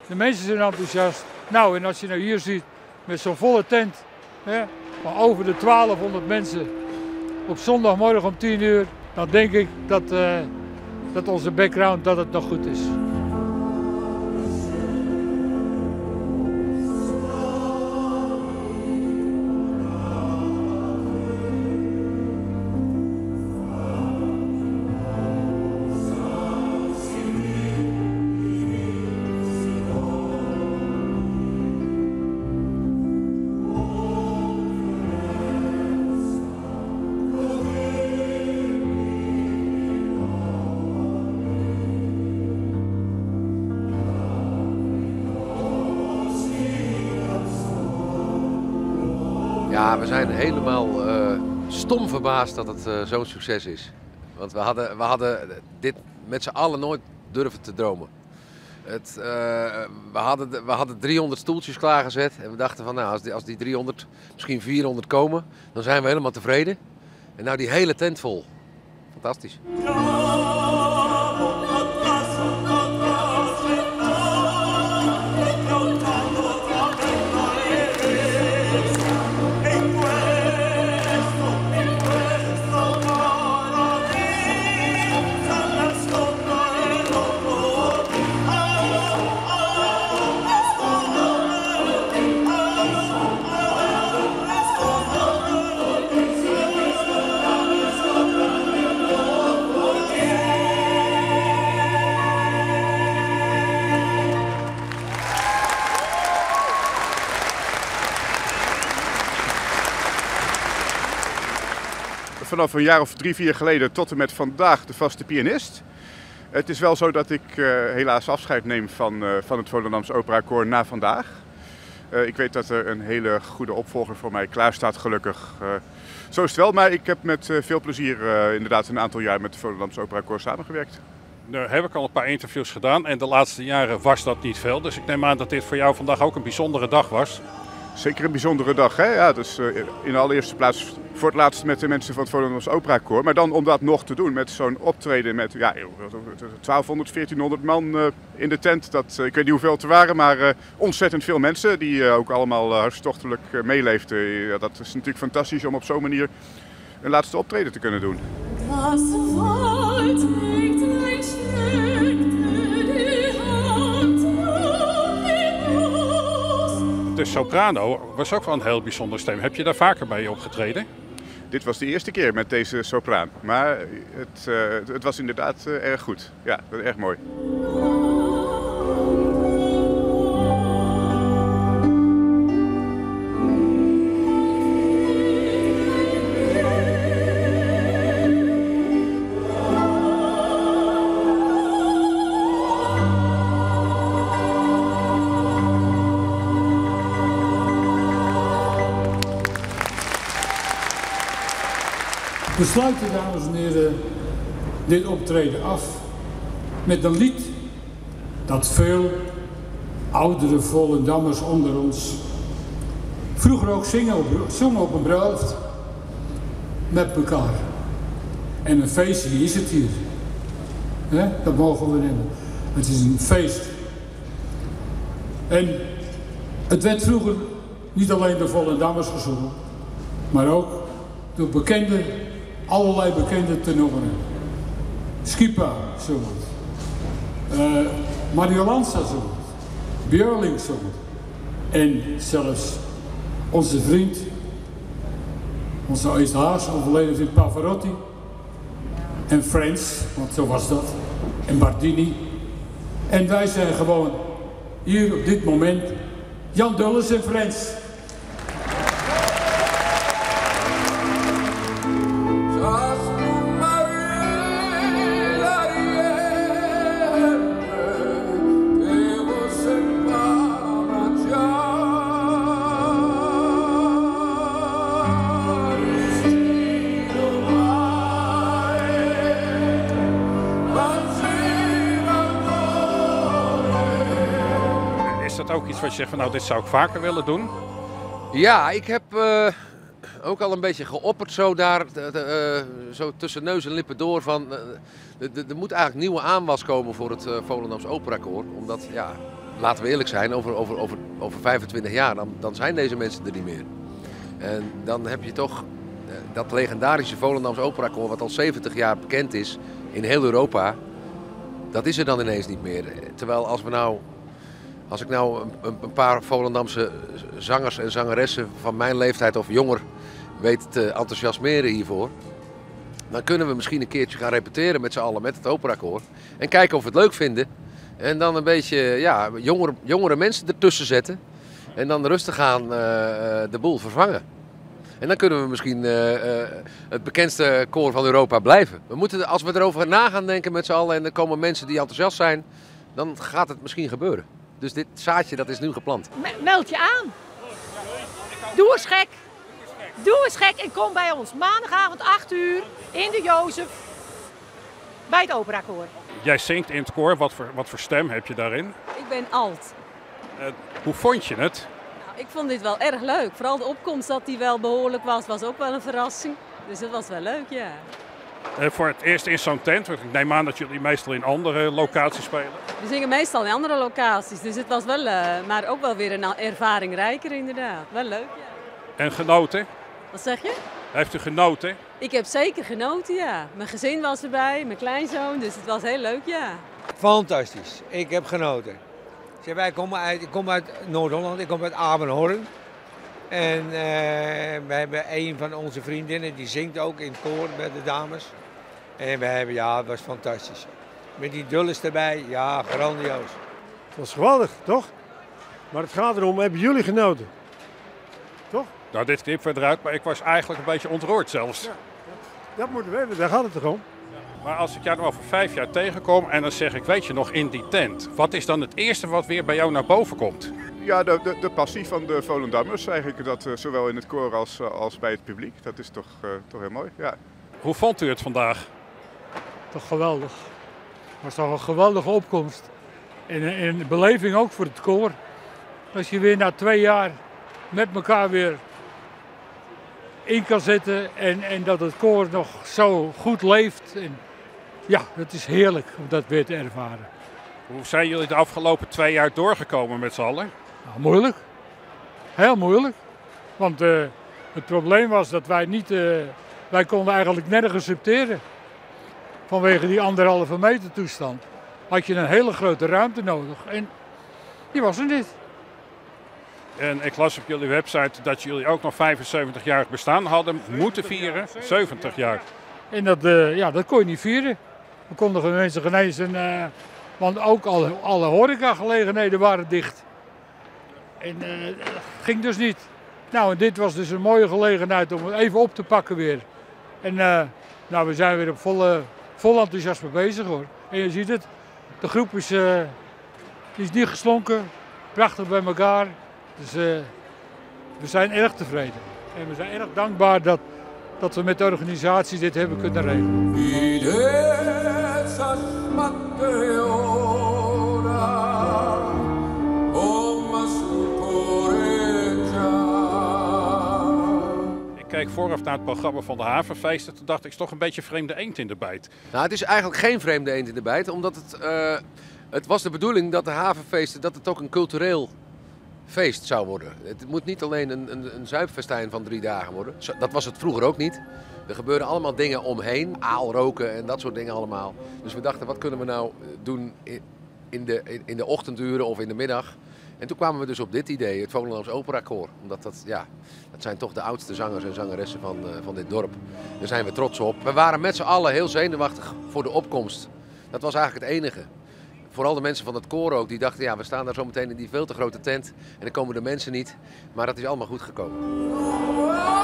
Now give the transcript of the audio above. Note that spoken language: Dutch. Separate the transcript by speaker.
Speaker 1: De mensen zijn enthousiast. Nou, en als je nou hier ziet met zo'n volle tent, hè, van over de 1200 mensen op zondagmorgen om 10 uur, dan denk ik dat onze background dat het nog goed is.
Speaker 2: Ja, we zijn helemaal stom verbaasd dat het zo'n succes is. Want we hadden dit met z'n allen nooit durven te dromen. We hadden 300 stoeltjes klaargezet en we dachten van nou, als die 300, misschien 400 komen, dan zijn we helemaal tevreden. En nou die hele tent vol. Fantastisch.
Speaker 3: Vanaf een jaar of 3, 4 geleden tot en met vandaag de vaste pianist. Het is wel zo dat ik helaas afscheid neem van het Volendams Opera Koor na vandaag. Ik weet dat er een hele goede opvolger voor mij klaar staat, gelukkig. Zo is het wel, maar ik heb met veel plezier inderdaad een aantal jaar met het Volendams Opera Koor samengewerkt.
Speaker 4: Nu heb ik al een paar interviews gedaan en de laatste jaren was dat niet veel. Dus ik neem aan dat dit voor jou vandaag ook een bijzondere dag was.
Speaker 3: Zeker een bijzondere dag, hè? Ja, dus in de allereerste plaats voor het laatst met de mensen van het Volendams Opera Koor. Maar dan om dat nog te doen met zo'n optreden met 1200, 1400 man in de tent. Ik weet niet hoeveel het er waren, maar ontzettend veel mensen die ook allemaal hartstochtelijk meeleefden. Ja, dat is natuurlijk fantastisch om op zo'n manier een laatste optreden te kunnen doen.
Speaker 4: De soprano was ook wel een heel bijzonder stem. Heb je daar vaker bij opgetreden?
Speaker 3: Dit was de eerste keer met deze sopraan, maar het was inderdaad erg goed. Ja, erg mooi.
Speaker 1: We sluiten, dames en heren, dit optreden af met een lied dat veel oudere Volendammers onder ons vroeger ook zongen op een bruiloft met elkaar. En een feestje is het hier. Dat mogen we nemen. Het is een feest. En het werd vroeger niet alleen door Volendammers gezongen, maar ook door allerlei bekende tenoren. Skipa zong het. Mario Lanza zong het. Björling zong het. En zelfs onze vriend, onze eerste Haas, overleden vriend Pavarotti. En Friends, want zo was dat. En Bardini. En wij zijn gewoon hier op dit moment Jan Dulles en Friends.
Speaker 4: Is dat ook iets wat je zegt van nou dit zou ik vaker willen doen?
Speaker 2: Ja, ik heb ook al een beetje geopperd zo daar, zo tussen neus en lippen door van... er moet eigenlijk nieuwe aanwas komen voor het Volendams Opera Koor. Omdat ja, laten we eerlijk zijn, over 25 jaar, dan zijn deze mensen er niet meer. En dan heb je toch dat legendarische Volendams Operakoor, wat al 70 jaar bekend is in heel Europa, dat is er dan ineens niet meer. Terwijl als ik nou een paar Volendamse zangers en zangeressen van mijn leeftijd of jonger weet te enthousiasmeren hiervoor, dan kunnen we misschien een keertje gaan repeteren met z'n allen, met het Operakoor. En kijken of we het leuk vinden. En dan een beetje jongere mensen ertussen zetten. En dan rustig aan de boel vervangen. En dan kunnen we misschien het bekendste koor van Europa blijven. We moeten, als we erover na gaan denken met z'n allen en er komen mensen die enthousiast zijn, dan gaat het misschien gebeuren. Dus dit zaadje dat is nu geplant.
Speaker 5: Meld je aan. Doe eens gek. Doe eens gek en kom bij ons. Maandagavond 8 uur in de Jozef bij het Operakoor.
Speaker 4: Jij zingt in het koor. Wat voor stem heb je daarin?
Speaker 6: Ik ben alt.
Speaker 4: Hoe vond je het?
Speaker 6: Nou, ik vond dit wel erg leuk. Vooral de opkomst dat die wel behoorlijk was ook wel een verrassing. Dus dat was wel leuk, ja.
Speaker 4: Voor het eerst in zo'n tent, want ik neem aan dat jullie meestal in andere locaties spelen.
Speaker 6: We zingen meestal in andere locaties, dus het was wel, maar ook wel weer een ervaring rijker inderdaad. Wel leuk, ja.
Speaker 4: En genoten?
Speaker 6: Wat zeg je?
Speaker 4: Heeft u genoten?
Speaker 6: Ik heb zeker genoten, ja. Mijn gezin was erbij, mijn kleinzoon, dus het was heel leuk, ja.
Speaker 7: Fantastisch, ik heb genoten. Ik kom uit Noord-Holland, ik kom uit Abenhoorn. En we hebben een van onze vriendinnen, die zingt ook in het koor bij de dames. En het was fantastisch. Met die dulles erbij, ja, grandioos.
Speaker 8: Het was geweldig, toch? Maar het gaat erom, hebben jullie genoten? Toch?
Speaker 4: Nou, dit knip we eruit, maar ik was eigenlijk een beetje ontroerd zelfs.
Speaker 8: Ja, dat moeten we weten, daar gaat het toch om.
Speaker 4: Maar als ik jou nog over 5 jaar tegenkom en dan zeg ik, weet je nog, in die tent. Wat is dan het eerste wat weer bij jou naar boven komt?
Speaker 3: Ja, de passie van de Volendammers eigenlijk, dat zowel in het koor als bij het publiek. Dat is toch heel mooi, ja.
Speaker 4: Hoe vond u het vandaag?
Speaker 1: Toch geweldig. Het was toch een geweldige opkomst. En de beleving ook voor het koor. Als je weer na 2 jaar met elkaar weer in kan zitten en dat het koor nog zo goed leeft. En ja, het is heerlijk om dat weer te ervaren.
Speaker 4: Hoe zijn jullie de afgelopen 2 jaar doorgekomen met z'n allen?
Speaker 1: Nou, moeilijk. Heel moeilijk. Want het probleem was dat wij konden eigenlijk nergens subteren. Vanwege die 1,5 meter toestand had je een hele grote ruimte nodig. En die was er niet.
Speaker 4: En ik las op jullie website dat jullie ook nog 75-jarig bestaan hadden moeten vieren. 70 jaar.
Speaker 1: En dat kon je niet vieren. We konden mensen genezen, want ook alle horecagelegenheden waren dicht. En dat ging dus niet. Nou, en dit was dus een mooie gelegenheid om het even op te pakken weer. En we zijn weer op vol enthousiasme bezig hoor. En je ziet het, de groep is niet geslonken, prachtig bij elkaar. Dus we zijn erg tevreden. En we zijn erg dankbaar dat we met de organisatie dit hebben kunnen regelen.
Speaker 4: Ik keek vooraf naar het programma van de havenfeesten. Toen dacht ik, het is toch een beetje vreemde eend in de bijt.
Speaker 2: Nou, het is eigenlijk geen vreemde eend in de bijt, omdat het was de bedoeling dat de havenfeesten, dat het ook een cultureel feest zou worden. Het moet niet alleen een zuipfestijn van 3 dagen worden. Dat was het vroeger ook niet. Er gebeurden allemaal dingen omheen, aalroken en dat soort dingen allemaal. Dus we dachten, wat kunnen we nou doen in de ochtenduren of in de middag? En toen kwamen we dus op dit idee, het Volendams Operakoor. Omdat dat zijn toch de oudste zangers en zangeressen van dit dorp. Daar zijn we trots op. We waren met z'n allen heel zenuwachtig voor de opkomst. Dat was eigenlijk het enige. Vooral de mensen van het koor ook, die dachten, we staan daar zo meteen in die veel te grote tent. En dan komen de mensen niet. Maar dat is allemaal goed gekomen.